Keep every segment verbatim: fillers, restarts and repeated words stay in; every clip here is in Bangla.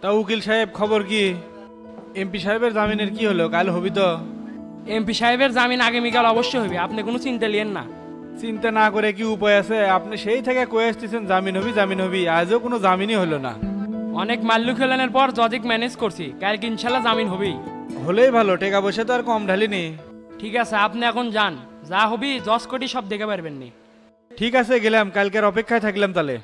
তা উকিল সাহেব খবর কি? এমপি সাহেবের জামিনের কি হলো? কাল হবি তো? এমপি সাহেবের জামিন আগামীকাল অবশ্যই হবে, আপনি কোনো চিন্তা লিয়েন না। চিন্তা না করে কি উপায় আছে? আপনি সেই থেকে কয়ে আসতেছেন জামিন হবি জামিন হবি, আজও কোনো জামিনই হলো না। অনেক মাল্লু খেলানোর পর জজিক ম্যানেজ করছি, কালকে ইনশাল্লাহ জামিন হবেই। হলেই ভালো, টাকা পয়সা তো আর কম ঢালিনি। ঠিক আছে, আপনি এখন যান, যা হবি দশ কোটি সব দেখে পারবেন নি। ঠিক আছে, গেলাম, কালকের অপেক্ষায় থাকলাম তাহলে।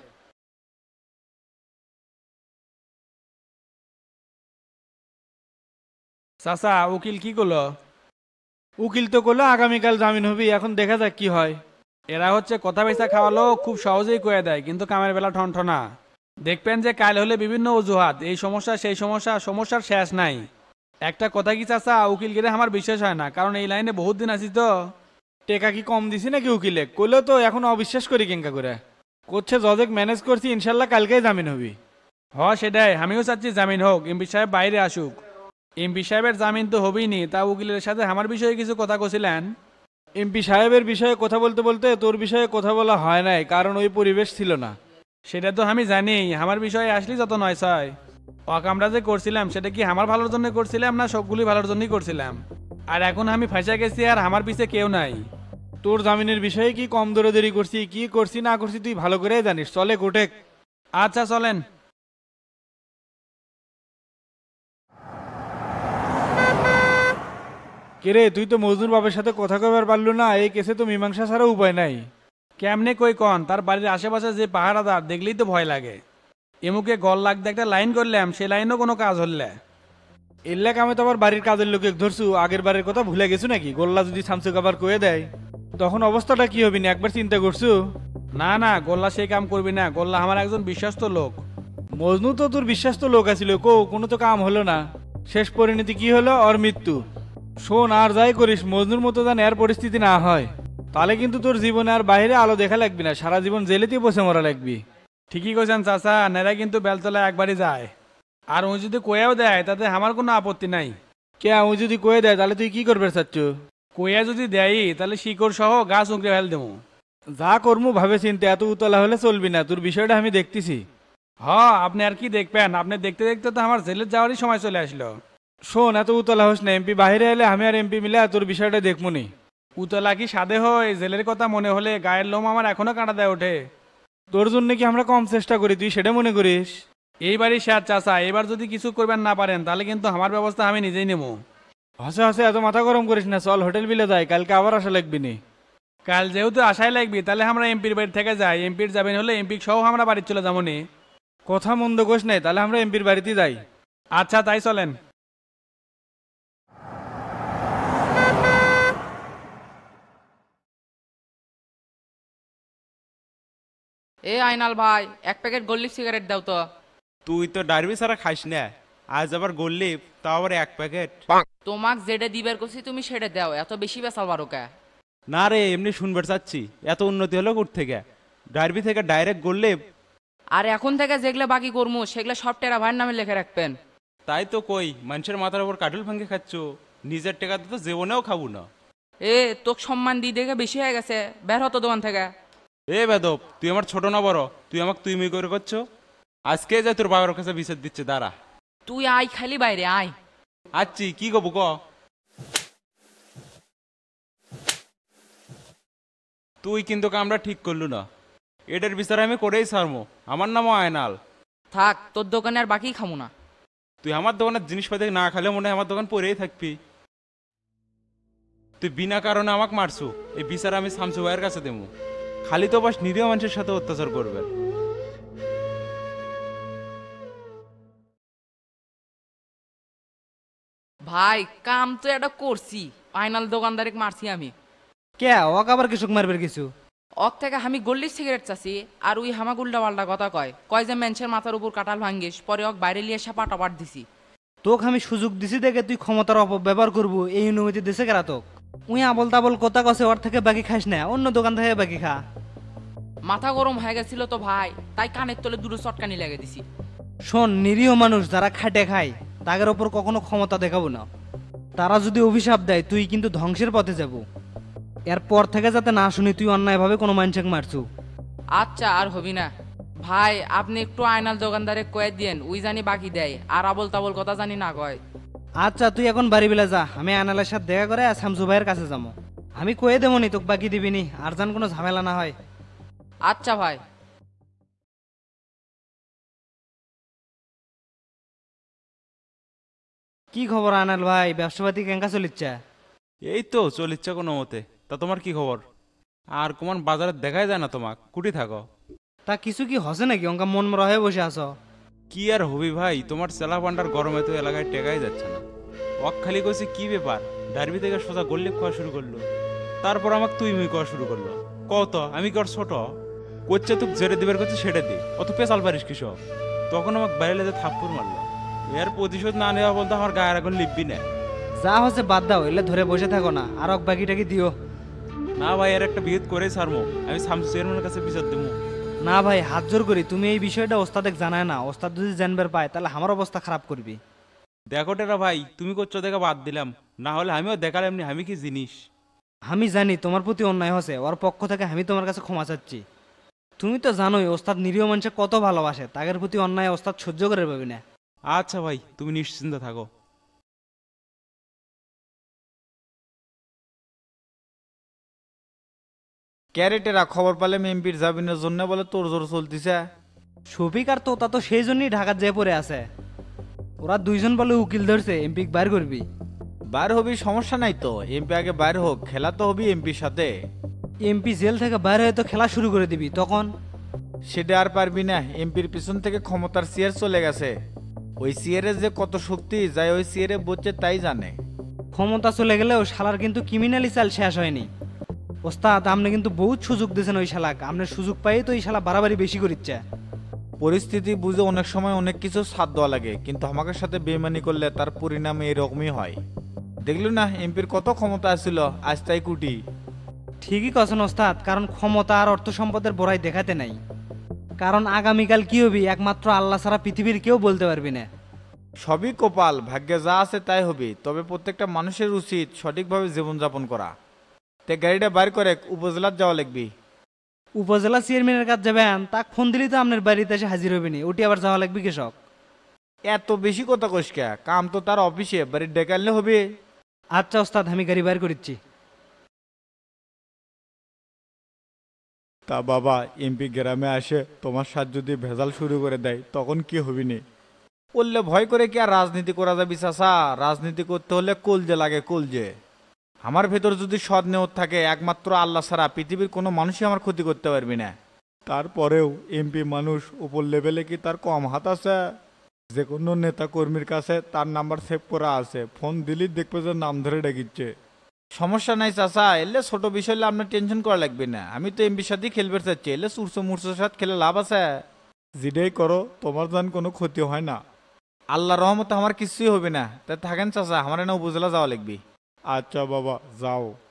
চাচা উকিল কি করলো? উকিল তো করলো আগামীকাল জামিন হবি, এখন দেখা যাক কি হয়। এরা হচ্ছে কথা পয়সা খাওয়ালো খুব সহজেই কয়ে দেয়, কিন্তু কামের বেলা ঠনঠনা। দেখবেন যে কাল হলে বিভিন্ন অজুহাত, এই সমস্যা সেই সমস্যা, সমস্যার শেষ নাই। একটা কথা কি চাচা, উকিল গেলে আমার বিশ্বাস হয় না, কারণ এই লাইনে বহুত দিন আছি তো। টেকা কি কম দিছি নাকি উকিলে? করলেও তো এখন অবিশ্বাস করি কেঙ্কা করে করছে। জজেক ম্যানেজ করছি, ইনশাল্লাহ কালকেই জামিন হবি। হ সেটাই, আমিও চাচ্ছি জামিন হোক, এমপি সাহেব বাইরে আসুক। এমপি সাহেবের জামিন তো হবেই নি, তা উকিলের সাথে আমার বিষয়ে কিছু কথা কছিলেন? এমপি সাহেবের বিষয়ে কথা বলতে বলতে তোর বিষয়ে কথা বলা হয় নাই, কারণ ওই পরিবেশ ছিল না। সেটা তো আমি জানি, আমার বিষয়ে আসলে যত নয় ছয়। অকামরা যে করছিলাম সেটা কি আমার ভালোর জন্য করছিলাম না সবগুলি ভালোর জন্যই করছিলাম? আর এখন আমি ফাঁসা গেছি আর আমার পিছে কেউ নাই। তোর জামিনের বিষয়ে কি কম দৌড়াদৌড়ি করছি, কি করছি না করছি তুই ভালো করে জানিস। চলে কোর্টে। আচ্ছা চলেন। কেরে, তুই তো মজনুর বাবার সাথে কথা কবার পারলো না? এই কেসে তো মীমাংসা ছাড়া উপায় নাই। কেমনে কই কন, তার বাড়ির আশেপাশে যে পাহারাদার দেখলেই তো ভয় লাগে। এমুকে গল লাগতে একটা লাইন করলাম, সে লাইনও কোনো কাজ হলে। এল্লাক আমি তো আবার বাড়ির কাজের লোকে ধরছু, আগের বারের কথা ভুলে গেছো নাকি? গোল্লা যদি সামসুক আবার কয়ে দেয় তখন অবস্থাটা কি হবি না একবার চিন্তা করছু? না না, গোল্লা সেই কাম করবি না, গোল্লা আমার একজন বিশ্বস্ত লোক। মজনু তো তোর বিশ্বাস তো লোক আছিল, কো কোনো তো কাম হলো না। শেষ পরিণতি কি হলো? ওর মৃত্যু। শোন, আর যাই করিস মজনুর মতো যেন এর পরিস্থিতি না হয়, তাহলে কিন্তু তোর জীবনে আর বাইরে আলো দেখা লাগবি না, সারা জীবন জেলেতেই বসে মরা লাগবি। ঠিকই কইছেন চাচা, নেরা কিন্তু বেলতলা একবারই যায়। আর ও যদি কয়েও দেয় তাতে আমার কোনো আপত্তি নাই। কে ও যদি কয়ে দেয় তাহলে তুই কি করবে চাচ্ছু? কইয়া যদি দেয় তাহলে শিকড় সহ গাছ উঁকড়ে ফেল দেবো। যা কর্ম ভাবে চিনতে এত উতলা হলে চলবি না, তোর বিষয়টা আমি দেখতেছি। হ, আপনি আর কি দেখবেন, আপনি দেখতে দেখতে তো আমার জেলের যাওয়ারই সময় চলে আসলো। শোন, এত উতলা হোস না, এমপি বাইরে এলে আমি আর এমপি মিলে তোর বিষয়টা দেখমুনি। উতলা কি সাদে হয়? জেলের কথা মনে হলে গায়ের লোম আমার এখনো কাঁটা দেয় ওঠে। তোর জন্য কি আমরা কম চেষ্টা করি, তুই সেটা মনে করিস? এইবারই স্যার চাচা, এবার যদি কিছু করবেন না পারেন তাহলে কিন্তু আমার ব্যবস্থা আমি নিজেই নেব। হাসে হাসে এত মাথা গরম করিস না, চল হোটেল বিলে যাই, কালকে আবার আসা লাগবি নি। কাল যেহেতু আশাই লাগবি তাহলে আমরা এমপির বাড়ি থেকে যাই, এমপির যাবেন হলে এমপি সহ আমরা বাড়ি চলে যাবো নি। কথা মন্দ কোষ নাই, তাহলে আমরা এমপির বাড়িতে যাই। আচ্ছা তাই চলেন। এ আইনাল ভাই, এক প্যাকেট গল্লি সিগারেট দাও তো। তুই তো ডারবি ছাড়া খাইস না, আজ আবার গল্লি, তাও আবার এক প্যাকেট। তোমাক যেটা দিবার করছি তুমি সেটা দাও, এত বেশি বেসাল বারো কে? না রে, এমনি শুনবার চাচ্ছি, এত উন্নতি হলো কোথ থেকে? ডারবি থেকে ডাইরেক্ট গল্লি। আর এখন থেকে যেগুলো বাকি করবো সেগুলো সব টেরা ভাইয়ের নামে লিখে রাখবেন। তাই তো কই, মানুষের মাথার উপর কাটুল ভাঙ্গে খাচ্ছ, নিজের টাকা তো জীবনেও খাবো না। এ তোক সম্মান দিয়ে দেখে বেশি হয়ে গেছে, বের হতো দোকান থেকে। এ বেদব, তুই আমার ছোট না বড়? তুই আমাকে তুই মুই করে করছো। আজকে যাই তোর বাবার কাছে বিচার দিচ্ছে, দাঁড়া। তুই আয় খালি বাইরে আয়। আচ্ছি কি কবু ক? তুই কিন্তু কামরা ঠিক করলু না, এটার বিচার আমি করেই ছাড়বো। আমার নামও আয়নাল। থাক, তোর দোকানে আর বাকি খামু না। তুই আমার দোকানের জিনিসপাতি না খেলে মনে হয় আমার দোকান পরেই থাকবি। তুই বিনা কারণে আমাকে মারছু, এই বিচার আমি শামসু ভাইয়ের কাছে দেবো। খালি তো বাস নিরীহ মানুষের সাথে অত্যাচার করবে। ভাই কাম তো এটা করছি, আইনাল দোকানদারিক মারছি আমি। কে ওক আবার কৃষক মারবের কিছু? অক থেকে আমি গল্লির সিগারেট চাচ্ছি, আর ওই হামাক উল্টা পাল্টা কথা কয় কয় যে মেনছের মাথার উপর কাটাল ভাঙ্গিস, পরে অক বাইরে লিয়ে এসে পাটাপাট দিছি। তোক আমি সুযোগ দিছি দেখে তুই ক্ষমতার অপব্যবহার করবো, এই অনুমতি দিছে কেরা তোক? উই আবল তাবল কথা কছে, ওর থেকে বাকি খাইস না, অন্য দোকান থেকে বাকি খা। মাথা গরম হয়ে গেছিল তো ভাই, তাই কানের তলে দুটো চটকানি লেগে দিছি। শোন, নিরীহ মানুষ যারা খাটে খায় তাদের ওপর কখনো ক্ষমতা দেখাবো না। তারা যদি অভিশাপ দেয় তুই কিন্তু ধ্বংসের পথে যাব। এরপর থেকে যাতে না শুনি তুই অন্যায়ভাবে কোনো মানুষকে মারছু। আচ্ছা আর হবি না। ভাই আপনি একটু আয়নাল দোকানদারে কয়ে দিয়েন উই জানি বাকি দেয় আর আবল তাবল কথা জানি না কয়। আচ্ছা তুই এখন বাড়ি বেলা যা, আমি আনালের সাথে দেখা করে শামসু ভাইয়ের কাছে যাবো। আমি কয়ে দেবো নি তোকে বাকি দিবিনি, আর যেন কোনো ঝামেলা না হয়। আচ্ছা ভাই। কি খবর আনাল ভাই, ব্যবসাপাতি কেঙ্কা চলিচ্ছে? এই তো চলিচ্ছে কোনো মতে। তা তোমার কি খবর? আর কোমান বাজারে দেখাই যায় না তোমাক, কুটি থাকো? তা কিছু কি হসে নাকি অঙ্কা মন মরা হয়ে বসে আছো? কি আর হবি ভাই, তোমার চেলা পান্ডার গরমে তো এলাকায় টেকাই যাচ্ছে না। ওক খালি কইছে কি ব্যাপার, ডারবি থেকে সোজা গোল্লিপ খাওয়া শুরু করলো। তারপর আমাকে তুই মুই খাওয়া শুরু করলো। কত আমি কর ছোট করছে, তুই জেরে দিবার করছে সেটা দি, অত পেশাল পারিস কিসব? তখন আমাকে বাইরে লেগে থাপ্পড় মারলো। এর প্রতিশোধ না নেওয়া বলতে আমার গায়ের এখন লিখবি না। যা হচ্ছে বাদ দাও, এলে ধরে বসে থাকো না, আর অক বাকি টাকি দিও। না ভাই, এর একটা বিহিত করে ছাড়মো, আমি শামসু চেয়ারম্যানের কাছে বিচার দেবো। না ভাই, হাত জোর করি, তুমি এই বিষয়টা ওস্তাদেক জানায় না। ওস্তাদ যদি জানবার পায় তাহলে আমার অবস্থা খারাপ করবি। দেখো টেরা ভাই, তুমি করছো দেখা বাদ দিলাম, না হলে আমিও দেখালাম নি আমি কি জিনিস। আমি জানি তোমার প্রতি অন্যায় হচ্ছে, ওর পক্ষ থেকে আমি তোমার কাছে ক্ষমা চাচ্ছি। তুমি তো জানোই ওস্তাদ নিরীহ মানুষে কত ভালোবাসে, তাদের প্রতি অন্যায় ওস্তাদ সহ্য করে পাবি না। আচ্ছা ভাই, তুমি নিশ্চিন্ত থাকো। ক্যারেটেরা খবর পেলাম এমপির জামিনের জন্য বলে তোর জোর চলতিছে। শফিক আর তোতা তো সেই জন্যই ঢাকার যেয়ে পড়ে আছে। ওরা দুইজন বলে উকিল ধরছে এমপি বাইর করবি। বাইর হবি, সমস্যা নাই তো, এমপি আগে বাইর হোক, খেলা তো হবি এমপির সাথে। এমপি জেল থেকে বাইর হয়ে তো খেলা শুরু করে দিবি, তখন সেটা আর পারবি না। এমপির পিছন থেকে ক্ষমতার সিয়ার চলে গেছে। ওই সিয়ারের যে কত শক্তি যাই ওই সিয়ারে বলছে তাই জানে। ক্ষমতা চলে গেলেও শালার কিন্তু ক্রিমিনালি চাল শেষ হয়নি। ওস্তাদ আপনি কিন্তু বহুত সুযোগ দিয়েছেন ওই শালাক, আপনার সুযোগ পাই তো এই শালা বাড়াবাড়ি বেশি করিচ্ছে। পরিস্থিতি বুঝে অনেক সময় অনেক কিছু সাথ দেওয়া লাগে, কিন্তু আমাকে সাথে বেমানি করলে তার পরিণাম এরকমই হয়। দেখলি না এমপির কত ক্ষমতা ছিল, আজ তাই কুটি। ঠিকই কথা ওস্তাদ, কারণ ক্ষমতা আর অর্থ সম্পদের বড়াই দেখাতে নাই। কারণ আগামীকাল কি হবি একমাত্র আল্লাহ ছাড়া পৃথিবীর কেউ বলতে পারবি না। সবই কপাল, ভাগ্যে যা আছে তাই হবে। তবে প্রত্যেকটা মানুষের উচিত সঠিকভাবে জীবনযাপন করা। তে গাড়িটা বাইর করে উপজেলার যাওয়া লাগবি। উপজেলা চেয়ারম্যানের কাছে যাবেন, তাক ফোন দিলেই তো আপনার বাড়িতে এসে হাজির হবেনি, ওটি আবার যাওয়া লাগবে কৃষক। এত বেশি কথা কইসকা, কাম তো তার অফিসে, বাড়ির ডেকালে হবে। আচ্ছা ওস্তাদ, আমি গাড়ি বাইর করিচ্ছি। তা বাবা, এমপি গ্রামে আসে তোমার সাথে যদি ভেজাল শুরু করে দেয় তখন কি হবি নি? বললে ভয় করে কি আর রাজনীতি করা যাবি চাচা? রাজনীতি করতে হলে কলজে লাগে, কলজে। আমার ভেতর যদি সৎ নেওয়ার থাকে, একমাত্র আল্লাহ ছাড়া পৃথিবীর কোনো মানুষই আমার ক্ষতি করতে পারবি না। তারপরেও এমপি মানুষ, উপর লেভেলে কি তার কম হাত আছে? যে কোনো নেতা কর্মীর কাছে তার নাম্বার সেভ করা আছে, ফোন দিলেই দেখবে যে নাম ধরে ডেকিচ্ছে। সমস্যা নাই চাচা, এলে ছোট বিষয় হলে আপনার টেনশন করা লাগবে না। আমি তো এমপির সাথেই খেলবে চাচ্ছি, এলে সুরসো মুরসোর সাথে খেলে লাভ আছে? যেটাই করো তোমার যেন কোনো ক্ষতি হয় না। আল্লাহ রহমতে আমার কিছুই হবে না। তাই থাকেন চাচা, আমার না উপজেলা যাওয়া লাগবে। আচ্ছা বাবা, যাও।